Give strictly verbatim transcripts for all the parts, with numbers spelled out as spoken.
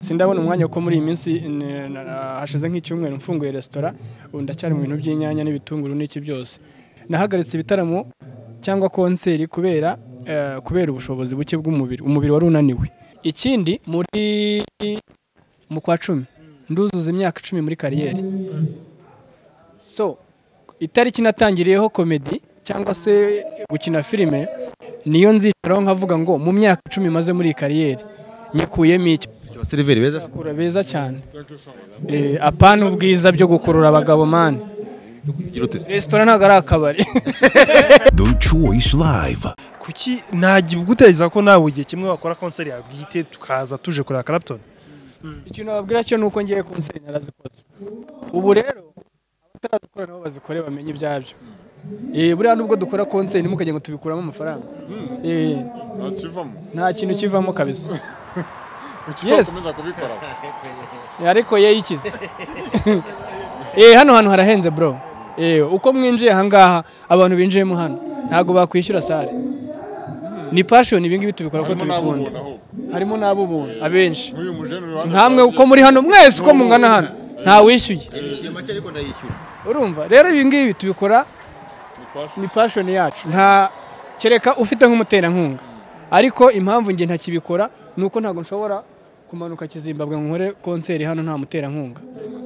sindabona umwanya ko muri iyi minsi hashize nk'icyumweru mfunguye restaurant ubu ndacyari mu bintu by'inyanya n'ibitunguru n'iki byose nahagaritse ibitaramo cyangwa konseri kubera uh, kubera ubushobozi buke bw'umubiri umubiri wari unaniwe ikindi muri mu kwa cumi nduzuza imyaka icumi muri kariyeri so itariki natangiriyeho comedy cyangwa se gukina filime niyo nzicaraho nkavuga ngo mu myaka icumi maze muri kariyeri nyikuyemo iki Silver beza kura beza cyane eh apana ubwiza byo gukurura abagabo man restaurant ntago ari akabari The Choice Live kuki ntagiye guteza ko nawe igihe kimwe wakora concert ya bwite tukaza tuje kuri Clapton ikintu babwira cyo nuko ngiye concert narazikoze ubu rero abatarazikora nabo bazikore bamenye ibyabyo eh buriya nubwo dukora concert nimukajye ngo tubikuramo amafaranga eh nta kintu kivamo kabisa yes ariko ye yikize eh hano hano harahenze bro eh uko mwinjiye hangaha abantu binjiyemo hano ntago bakwishyura sare ni passion ibingi bitubikora ko tubikunda harimo nabo buntu abenshi ntamwe uko muri hano mwese uko mungana hano nta wishyuye urumva rero ibingi bitubikora ni passion yacu nta kereka ufite nk'umutera nkunga ariko impamvu nge ntakibikora nuko ntago nshobora kumanuka Kizimbabwe nkore concert hano nta mutera nkunga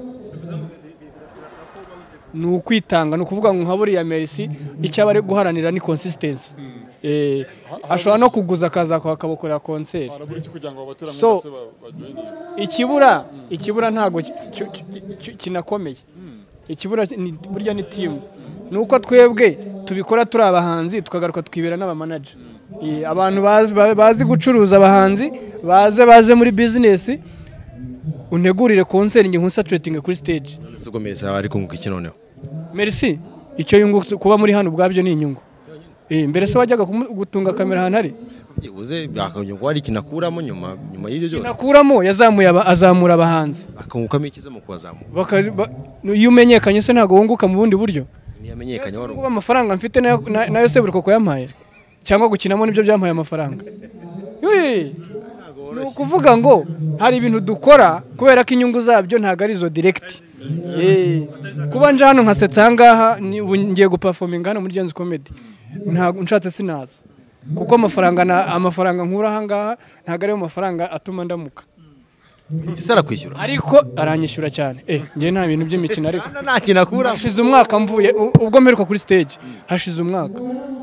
nukwitanga nukuvuga ngo nkaburi ya Merci icyo bari guharanira ni consistency eh ashobora no kuguza kaza kwa kabokorera concert so ikibura ikibura ntago kinakomeye ikibura burya ni team nuko twebwe tubikora turi abahanzi tukagaruka twibera n'aba manager abantu bazi bazi gucuruza abahanzi baze baje muri business unegurire concert nge nkusaturating kuri stage Sugo Merci ari kunguka iki noneho Merci icyo yungu kuba muri hano ubwabyo ni inyungu eh mbere se wajyaga gutunga kamera hano ari uze byakanyungu ari kinakuramo nyuma nyuma y'ibyo byose kinakuramo yazamuye azamura abahanzi akungukamo ikize mu kwazamura iyo umenyekanye se ntago wunguka mu bundi buryo niyamenyekanye wari kuba amafaranga mfite nayo se buri koko yampaye cyangwa gukinamo nibyo byampaye amafaranga yui nukuvuga ngo hari ibintu dukora kubera ko inyungu zabyo ntago ari zo direct eh kuba nje hano nkasetsa hangaha ngiye guperforminga hano muri Genzi Comedy ntago nshatse sinaza kuko amafaranga na amafaranga nkura hangaha ntago ari amafaranga atuma ndamuka isara kwishyura ariko aranyishyura cyane eh ngiye nta bintu by'imikino ariko nta kinakura hashize umwaka mvuye ubwo mperuka kuri stage hashize umwaka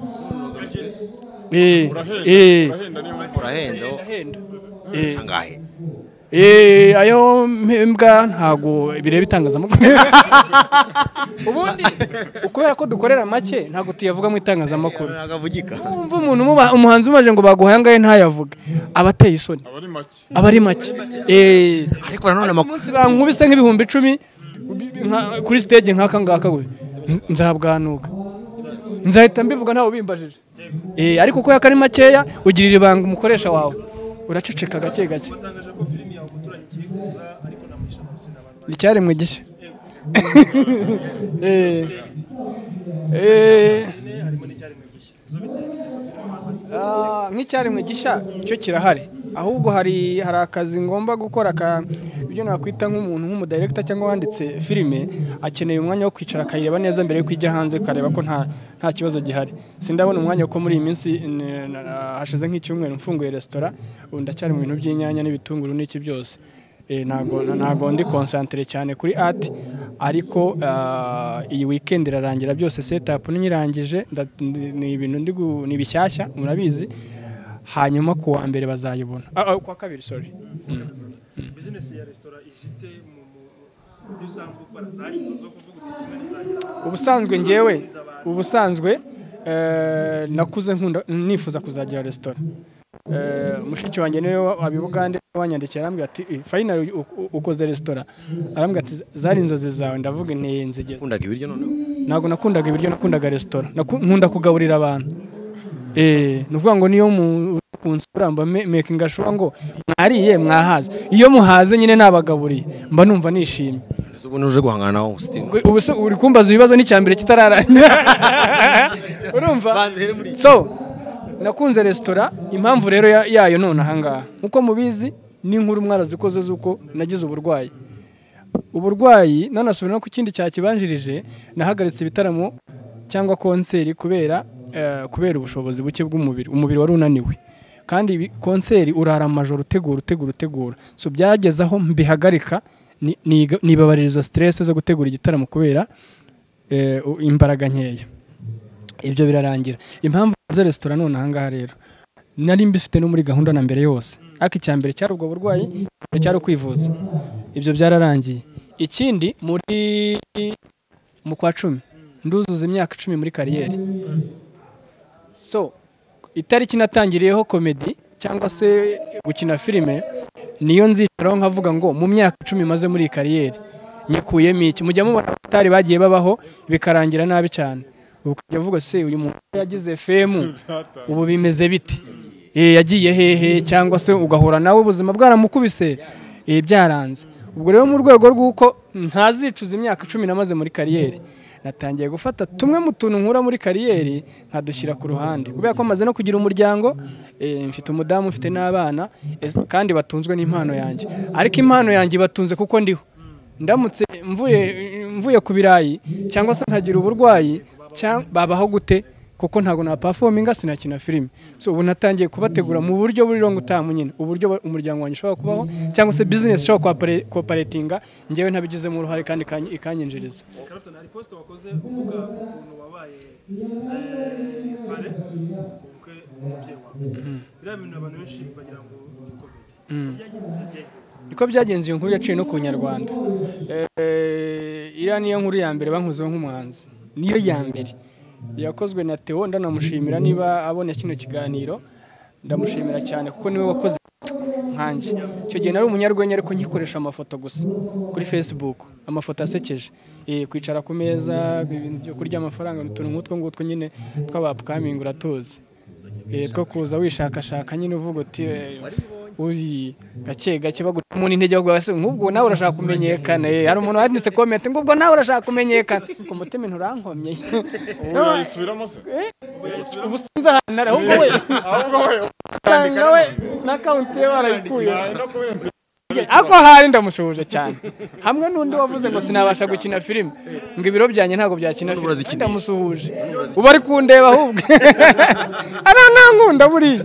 eh eh urahenze eh angahe eh ayo mbwa ntago bireba itangazamakuru ubundi ukubera ko dukorera make ntago tuyavuga mu itangazamakuru nagavugika umva umuntu umuhanzi umaje ngo baguhangaye ntayavuga abateye isoni abari make abari make eh ariko nanone amakuru nkubise nk'ibihumbi icumi kuri stage nkaka ngaka we nzabwanuka nzahita mbivuga ntawo bimbajije eh ariko ko yakari makeya ugirira ibanga umukoresha wawe uraceceka gake gake icyaremwe gishya eh eh ah nk'icyaremwe gishya cyo kirahari ahubwo hari hari akazi ngomba gukora ka ibyo nakwita nk'umuntu nk'umu director cyangwa wanditse filime akeneye umwanya wo kwicara akayireba neza mbere yo kujya hanze kareba ko nta nta kibazo gihari sindabona umwanya ko muri iyi minsi hashize nk'icyumweru mfunguye restaurant ubu ndacyari mu bintu by'inyanya n'ibitunguru n'iki byose eh nago nago ndi concentrate cyane kuri art ariko iyi weekend irarangira byose setup ninyirangije ni ibintu ndi ni bishyashya murabizi hanyuma ku wa mbere bazayibona ah kwa kabiri sorry business ya restaurant ifite mu bisanzwe gukora zari zo kuvuga uti kimwe nzagira ubusanzwe ngewe ubusanzwe eh nakuze nkunda nifuza kuzagira restaurant eh mushiki wanjye niwe wabibugande wanyandikira arambwira ati final ukoze restaurant arambwira ati zari inzozi zawe ndavuga nti nzigeze kundaga ibiryo none nago nakundaga ibiryo nakundaga restaurant nkunda kugaburira abantu eh nuvuga ngo niyo mu kunsuramba making ashobora ngo mwariye mwahaze iyo muhaze nyine nabagaburiye mba numva nishimye ubu nuje guhangana nawo Austin ubu se uri kumbaza ibibazo n'icyambere kitararanya urumva so nakunze restaurant impamvu rero yayo none ahangaha uko mubizi n'inkuru mwarazikoze z'uko nagize uburwayi uburwayi nanasubira no ku kindi cyakibanjirije nahagaritse ibitaramo cyangwa konseri kubera uh, kubera ubushobozi buke bw'umubiri umubiri wari unaniwe kandi konseri urara amajoro utegura utegura utegura so byagezaho mbihagarika nibabaririza stress zo gutegura igitaramo kubera uh, imbaraga nkeya ibyo birarangira impamvu za restaurant none ahangaha rero nari mbifite no muri gahunda na mbere yose ariko icyambere cyari ubwo burwayi cyari kwivuza ibyo byararangiye ikindi muri mu kwa cumi nduzuza imyaka icumi muri kariyeri so itariki natangiriyeho comedy cyangwa se gukina filime niyo nzicaraho nkavuga ngo mu myaka icumi maze muri kariyeri nyikuyemo iki mujya mubona abatari bagiye babaho bikarangira nabi cyane ukajya uvuga se uyu muntu yagize F M ubu bimeze bite eh yagiye hehe cyangwa se ugahora nawe ubuzima bwaramukubise eh byaranze ubwo rero mu rwego rw'uko ntazicuza imyaka icumi namaze muri kariyeri natangiye gufata tumwe mu tuntu nkura muri kariyeri nkadushyira ku ruhande kubera ko maze no kugira umuryango eh mfite umudamu mfite n'abana kandi batunzwe n'impano yanjye ariko impano yanjye batunze kuko ndiho ndamutse mvuye mvuye ku birayi cyangwa se nkagira uburwayi cyangwa babaho gute kuko ntago na performinga sinakina filime so ubu natangiye kubategura mu buryo buri rongo utamu nyine uburyo umuryango wanjye ushobora kubaho cyangwa se business ushobora cooperatinga ngewe ntabigize mu ruhare kandi ikanyinjiriza Clapton hari post wakoze uvuga ukuntu wabaye pare ubukwe umubyeyi wawe biriya bintu abantu benshi bagira ngo ni comedy niko byagenze iyo nkuru yaciye no ku Nyarwanda eh iriya niyo nkuru ya mbere bankuzeho nk'umuhanzi niyo ya mbere yakozwe na Theo ndanamushimira niba abone kino kiganiro ndamushimira cyane kuko niwe wakoze nkanjye cyo gihe nari umunyarwenya ariko nkikoresha amafoto gusa kuri Facebook amafoto asekeje eh kwicara ku meza ibintu byo kurya amafaranga n'utuntu nk'utwo ngutwo nyine tw'abapkaminga uratuzi eh two kuza wishakashaka nyine uvuga uti uzi gake gake bagutuma intege bagwa se nk'ubwo nawe urashaka kumenyekana hari umuntu wanditse comment ngubwo nawe urashaka kumenyekana ku mutima nturankomye uyisubiramo se ubu sinza hanara ahubwo we ahubwo we tanga we na account ye barayikuye ako hari ndamushuje cyane hamwe n'undi wavuze ngo sinabasha gukina filime ngo ibiro byanye ntago byakina filime ndamusuhuje ubu ari kundeba ahubwo ara nankunda buri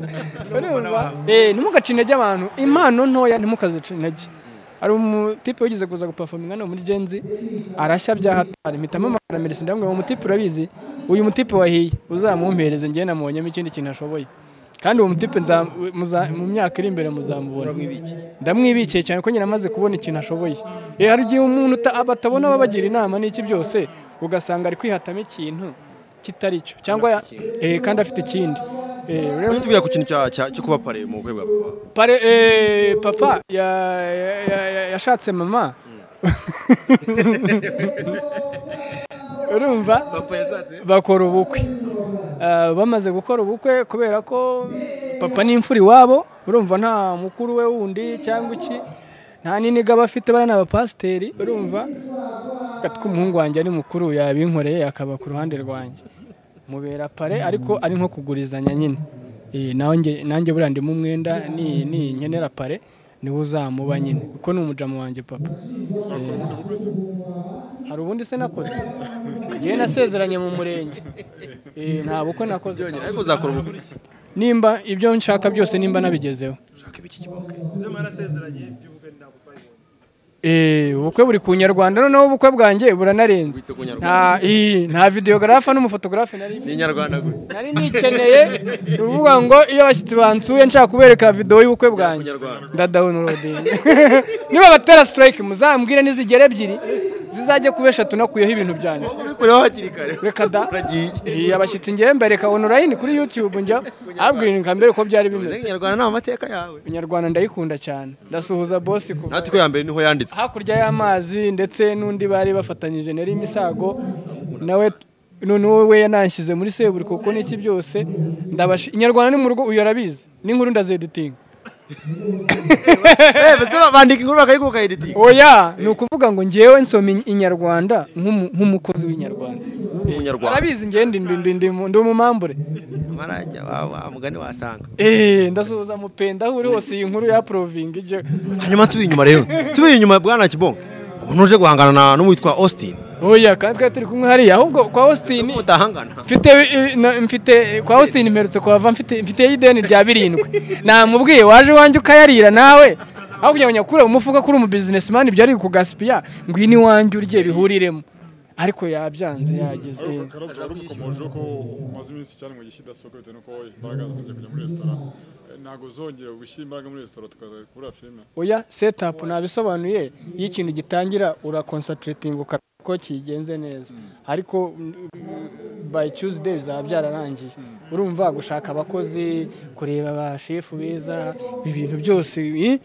eh nimugacine y'abantu impano ntoya ntimukazicinege ari umutipe ugize kuza guperforminga no muri Genzi arashya bya hatari mpitamo amakara Mercy ndamwe mu mutipe urabizi uyu mutipe wahiye uzamumpereze ngiye namonyemo ikindi kintu ashoboye kandi uwo mutipe nza mu myaka iri imbere muzamubona ndamwibikiye cyane ko nyine amaze kubona ikintu ashoboye eh hari gihe umuntu abatabona babagira inama n'iki byose ugasanga ari kwihatamo ikintu kitari cyo cyangwa eh kandi afite ikindi eh rero tubiya ku kintu cyo kuba pare mu bukwe bwa papa pare eh papa ya yashatse mama urumva papa yashatse bakora ubukwe bamaze gukora ubukwe kubera ko papa ni imfuri wabo urumva nta mukuru we wundi cyangwa iki nta niniga bafite bana n'abapasteri urumva gatwa umuhungu wanjye ari mukuru yabinkoreye akaba ku ruhande rwanjye mubera pare ariko ari nko kugurizanya nyine eh nanjye nanjye burandi mu mwenda ni ni nkenera pare niwe uzamuba nyine kuko ni umujama wanjye papa hari ubundi se nakoze ngiye nasezeranye mu murenge eh nta buko nakoze ariko uzakora ubukwe nimba ibyo nshaka byose nimba nabigezeho ushaka ibiki kiboke zemara sezeranye by'ubukwe ntabwo twayibonye eh ubukwe buri ku Nyarwanda noneho ubukwe bwanjye buranarenze nta eh nta videographer n'umufotografe nari ni Nyarwanda gusa nari nikeneye uvuga ngo iyo bashyitsi bansuye nshaka kubereka video y'ubukwe bwanjye ndadadownloading niba batera strike muzambwire nizigere ebyiri zizajye kuba eshatu nakuyeho ibintu byanjye kuri hakiri kare reka da eh abashyitsi ngiye mbereka online kuri YouTube njya abwira nkambere ko byari bimeze Nyarwanda na amateka yawe Nyarwanda ndayikunda cyane ndasuhuza boss kuva natiko ya mbere niho yanditse hakurya y'amazi ndetse n'undi bari bafatanyije nari Misago nawe none wowe yananshyize muri seburi kuko n'iki byose ndabashi Nyarwanda ni mu rugo uyu arabizi n'inkuru ndazediting eh bese bandika inkuru bakayikuka editing oya ni ukuvuga ngo ngewe nsoma inyarwanda nk'umukozi w'inyarwanda umunyarwanda arabizi ngende ndi ndi ndi umumambure marajya wa mugani wasanga eh ndasuhuza mupenda aho uri hose iyi nkuru ya proving ije hanyuma tubi inyuma rero tubi inyuma bwana Kibonke ubu nuje guhangana n'uwitwa Austin oya kandi twari turi kumwe hariya ahubwo kwa Austin mutahangana mfite mfite kwa Austin mperutse kwava mfite mfite ideni rya birindwi namubwiye waje wanje ukayarira nawe aho kugira ngo nyakure umufuka kuri umu businessman ibyo ari kugaspia ngwini wanje urye bihuriremo ariko yabyanze yageze Karabukomoje ko maze iminsi cyane mu gishida soko bitewe nuko imbaraga zatangiye kujya muri restaurant ntago zongera gushyira imbaraga muri restaurant tukaza kubura filime oya setup nabisobanuye iyo ikintu gitangira ura concentrating ko kigenze neza ariko by Tuesday zabyararangiye urumva gushaka abakozi kureba abashefu beza ibintu byose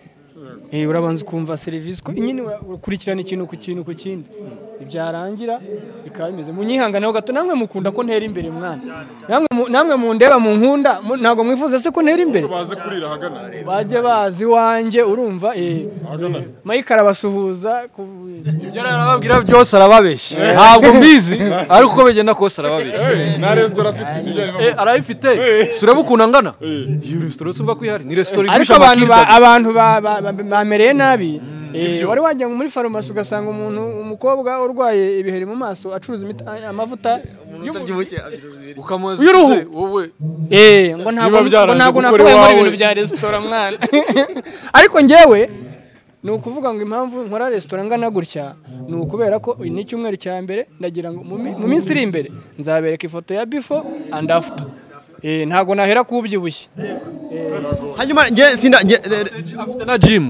eh urabanza kumva service ko nyine ukurikirana ikintu ku kintu ku kindi ibyarangira bikaba bimeze munyihanganaho gato namwe mukunda ko ntera imbere mwana namwe namwe mu ndeba mu nkunda ntago mwifuza se ko ntera imbere baze kurira hagana baje bazi wanje urumva eh Mike arabasuhuza ibyo arababwira byose arababeshya ntabwo mbizi ariko uko bigenda kose arababeshya na restaurant afite eh arayifite sureba ukuntu angana iyo restaurant uva kwihari ni restaurant ariko abantu abantu bamereye nabi wari wajya muri farumasi ugasanga umuntu umukobwa urwaye ibiheri mu maso acuruza amavuta y'ubyibushye ukamuze wowe eh ngo ntabwo ntabwo nakoye muri ibintu bya restaurant mwana ariko ngewe ni ukuvuga ngo impamvu nkora restaurant ngana gutya ni ukubera ko ni cyumweru cya mbere ndagira ngo mu minsi iri imbere nzabereka ifoto ya before and after eh ntago nahera kubyibushye hanyuma nge sinda afite na gym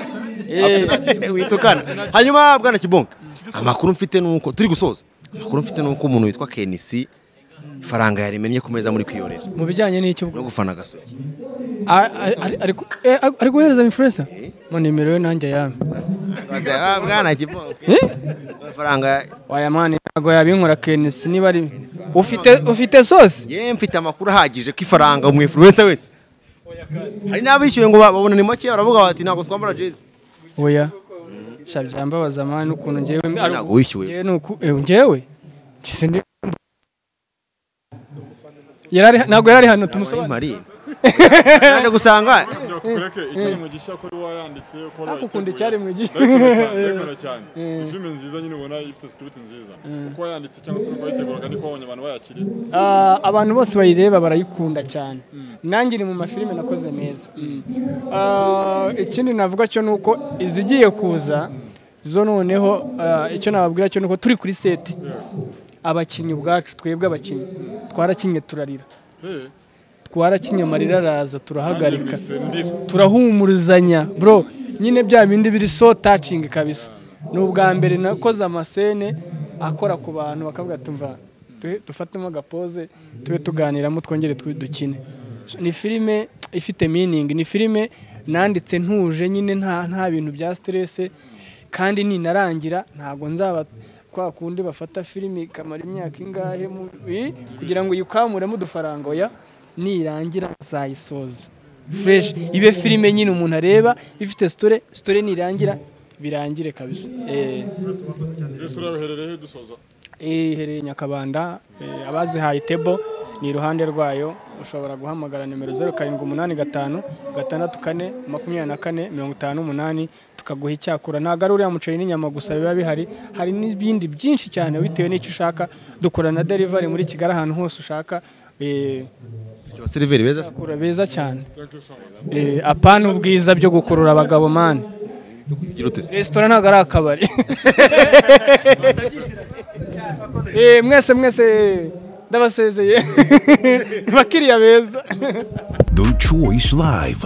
witukana hanyuma bwana Kibonke amakuru mfite nuko turi gusoza amakuru mfite nuko umuntu witwa Kenisi faranga yarimennye kumeza muri kwiyorera mu bijyanye n'icyo no gufana gasoki ariko ari guhereza influencer mu nimero yo nanjye yame bwana Kibonke faranga waya mani ntago yabinkora Kenisi niba ari ufite ufite sauce ye mfite amakuru ahagije ko ifaranga mu influencer wese hari nabishyuye ngo babona ni make baravuga bati ntago twambara jezi oya shabyamba bazamana ukuntu ngewe ntago wishyuye nuko ngewe gisende yarari nago yarari hano tumusobanurira nande gusanga tukureke icyo mu gishya ko wayanditse ko akukunda cyari mu gishya cyane filime nziza nyine ubona ifite script nziza uko wayanditse cyangwa se uko yiteguraga niko abonye abantu bayakiriye ah abantu bose bayireba barayikunda cyane nanjye ni mu mafilime nakoze neza ah ikindi navuga cyo nuko izigiye kuza zo noneho icyo nababwira cyo nuko turi kuri set abakinyi ubwacu twebwe abakinyi twarakinye turarira twarakinye amarira araza turahagarika turahumurizanya bro nyine bya bindi biri so touching kabisa n'ubwa mbere nakoze amasene akora ku bantu bakavuga tumva dufatemo gapoze tube tuganiramo twongere dukine ni filime ifite meaning ni filime nanditse ntuje nyine nta nta bintu bya stress kandi ni narangira ntago nzaba kwa kundi bafata filime kamara imyaka ingahe kugira ngo yukamuremo udufaranga oya nirangira zayisoza fresh ibe filime nyine umuntu areba ifite story story nirangira birangire kabisa eh restaurant herereye dusoza eh hereye Nyakabanda abazi hayi table ni iruhande rwayo ushobora guhamagara nimero zero karindwi umunani gatanu gatandatu kane makumyabiri na kane mirongo itanu n'umunani tukaguha icyakura nagarura ya muceri n'inyama gusa biba bihari hari n'ibindi byinshi cyane bitewe n'icyo ushaka dukora na delivery muri Kigali ahantu hose ushaka eh seriveri beza kura beza cyane eh apana ubwiza byo gukurura abagabo man restaurant ntago ari akabari eh mwese mwese ndabasezeye bakiriya beza The Choice Live.